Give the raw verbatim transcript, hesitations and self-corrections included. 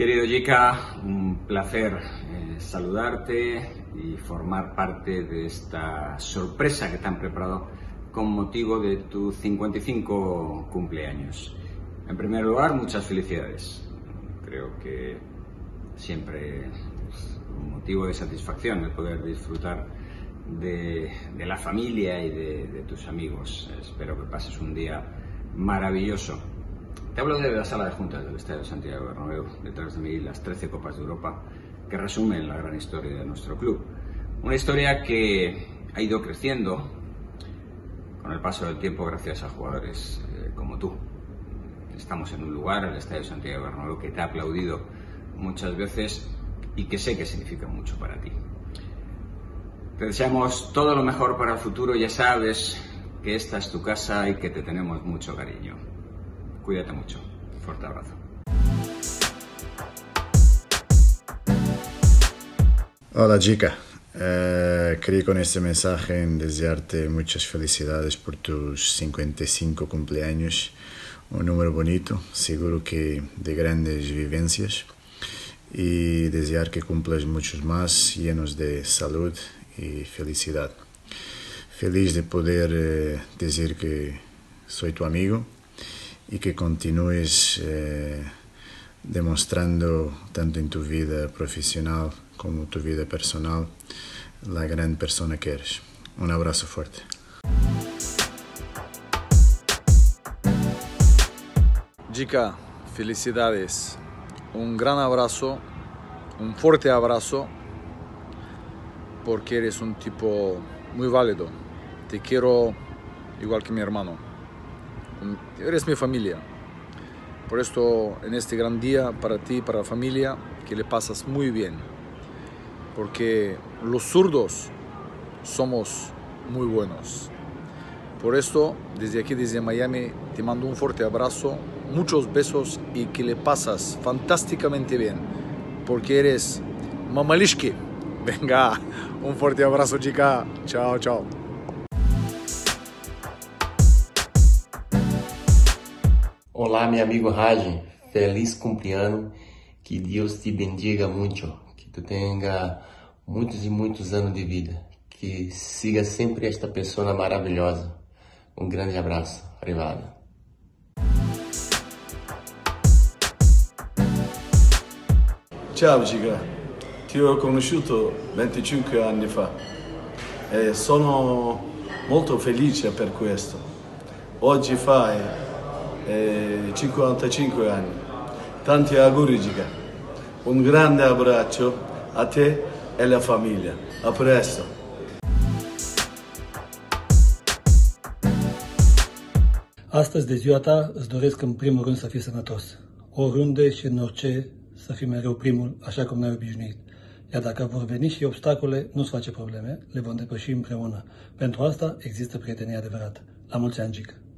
Querido Gica, un placer eh, saludarte y formar parte de esta sorpresa que te han preparado con motivo de tu cincuenta y cinco cumpleaños. En primer lugar, muchas felicidades. Creo que siempre es un motivo de satisfacción el poder disfrutar de, de la familia y de, de tus amigos. Espero que pases un día maravilloso. Te hablo de la sala de juntas del Estadio Santiago Bernabéu, detrás de mí las trece Copas de Europa que resumen la gran historia de nuestro club. Una historia que ha ido creciendo con el paso del tiempo gracias a jugadores eh, como tú. Estamos en un lugar, el Estadio Santiago Bernabéu, que te ha aplaudido muchas veces y que sé que significa mucho para ti. Te deseamos todo lo mejor para el futuro, ya sabes que esta es tu casa y que te tenemos mucho cariño. Cuídate mucho. Fuerte abrazo. Hola Gica, uh, quería con este mensaje desearte muchas felicidades por tus cincuenta y cinco cumpleaños, un número bonito, seguro que de grandes vivencias, y desear que cumplas muchos más llenos de salud y felicidad. Feliz de poder uh, decir que soy tu amigo y que continúes eh, demostrando tanto en tu vida profesional como tu vida personal la gran persona que eres. Un abrazo fuerte. Gica, felicidades. Un gran abrazo, un fuerte abrazo, porque eres un tipo muy válido. Te quiero igual que mi hermano. Eres mi familia. Por esto, en este gran día, para ti y para la familia, que le pasas muy bien. Porque los zurdos somos muy buenos. Por esto, desde aquí, desde Miami, te mando un fuerte abrazo, muchos besos y que le pasas fantásticamente bien. Porque eres mamalishki. Venga, un fuerte abrazo, chica. Chao, chao. Olá, meu amigo Raj, feliz cumpleaños, que Deus te bendiga muito, que tu tenha muitos e muitos anos de vida, que siga sempre esta pessoa maravilhosa. Um grande abraço, arrivado. Ciao Gica, ti ho conosciuto venticinque anni fa e sono molto felice per questo. Oggi fai Eh, cinquantacinque anni. Tanti auguri Gica. Un grande abbraccio a te e alla famiglia. A presto. Astăzi, de ziua ta, îți doresc în primul rând să fii sănătos. Oriunde și în orice, să fii mereu primul, așa cum ne-ai obișnuit. Iar dacă vor veni și obstacole, nu-ți face probleme, le vom depăși împreună. Pentru asta există prietenia adevărată. La mulți ani, Gica!